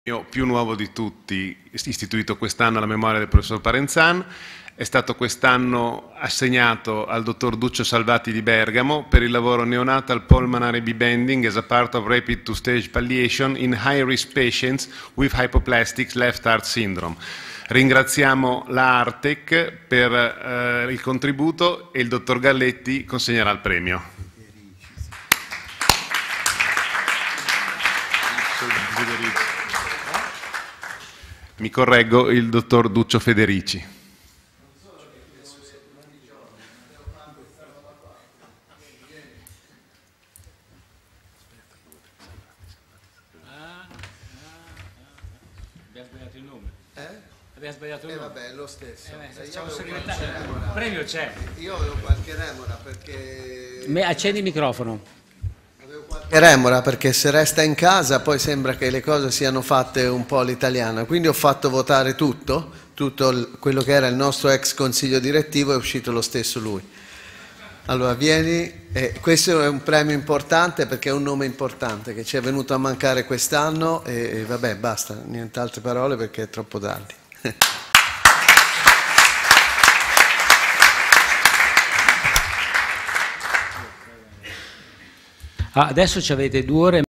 Più nuovo di tutti, istituito quest'anno alla memoria del professor Parenzan, è stato quest'anno assegnato al dottor Duccio Salvati di Bergamo per il lavoro Neonatal Pulmonary Bebending as a part of Rapid Two-Stage Palliation in High-Risk Patients with Hypoplastic Left Heart Syndrome. Ringraziamo la Artec per il contributo e il dottor Galletti consegnerà il premio. Mi correggo, il dottor Duccio Federici. Abbiamo sbagliato il nome. Abbiamo sbagliato il nome. Vabbè, è lo stesso. Facciamo segretario. Il premio c'è. Io avevo qualche remora perché... Accendi il microfono. Remora perché se resta in casa poi sembra che le cose siano fatte un po' all'italiana, quindi ho fatto votare tutto quello che era il nostro ex consiglio direttivo, è uscito lo stesso lui. Allora vieni, questo è un premio importante perché è un nome importante che ci è venuto a mancare quest'anno e vabbè basta, niente altre parole perché è troppo tardi. Adesso ci avete 2 ore